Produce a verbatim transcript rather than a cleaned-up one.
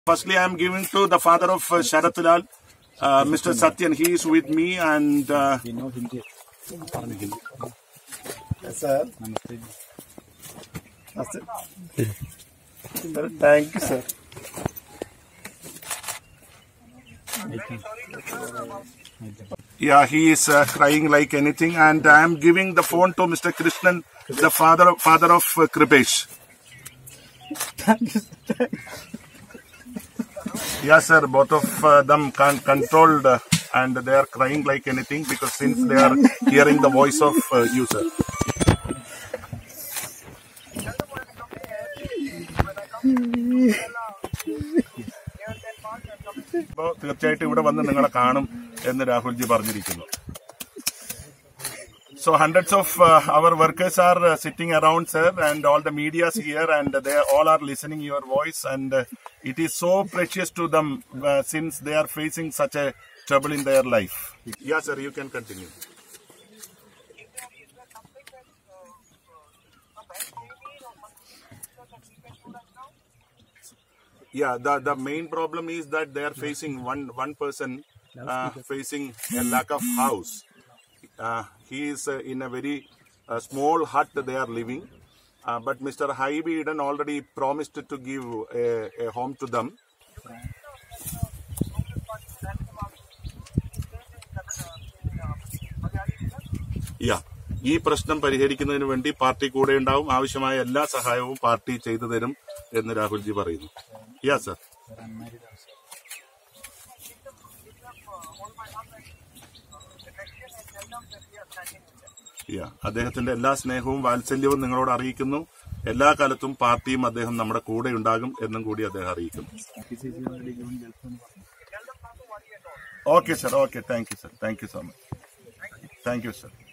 Firstly, I am giving to the father of uh, Sharath Lal, uh, Mister Satyan. He is with me and... Uh, you know Hindi. Yes, sir. Namaste. Namaste. Sir, thank you, sir. Yeah, he is uh, crying like anything, and I am giving the phone to Mister Krishnan, the father father of uh, Kripesh. Thank you, sir. Yes, sir. Both of uh, them can controlled uh, and they are crying like anything because since they are hearing the voice of uh, you, sir. ഇപ്പോൾ തീർച്ചയായിട്ടും ഇവിടെ വന്ന് നിങ്ങളെ കാണും എന്ന് രാഹുൽജി പറഞ്ഞിരിക്കുന്നു. So hundreds of uh, our workers are uh, sitting around, sir, and all the medias here, and they all are listening your voice, and uh, it is so precious to them uh, since they are facing such a trouble in their life. Yes, sir, you can continue. Yeah, the the main problem is that they are facing one one person uh, facing a lack of house. Uh, he is uh, in a very uh, small hut they are living, uh, but Mister Haibi Eden already promised to give a, a home to them. Yeah. ഈ പ്രശ്നം പരിഹരിക്കുന്നതിന് വേണ്ടി party കൂടെ ഉണ്ടാവും, ആവശ്യമായ എല്ലാ സഹായവും party ചെയ്തു തരും എന്ന് രാഹുൽജി പറയുന്നു. യാ സർ. യാ അദ്ദേഹത്തിന്റെ എല്ലാ സ്നേഹവും വാത്സല്യവും നിങ്ങളോട് അറിയിക്കുന്നു. എല്ലാ കാലത്തും പാർട്ടിയും അദ്ദേഹം നമ്മുടെ കൂടെ ഉണ്ടാകും എന്നും കൂടി അദ്ദേഹം അറിയിക്കുന്നു. Okay sir. Okay. Thank you sir. Thank you so much. Thank you sir.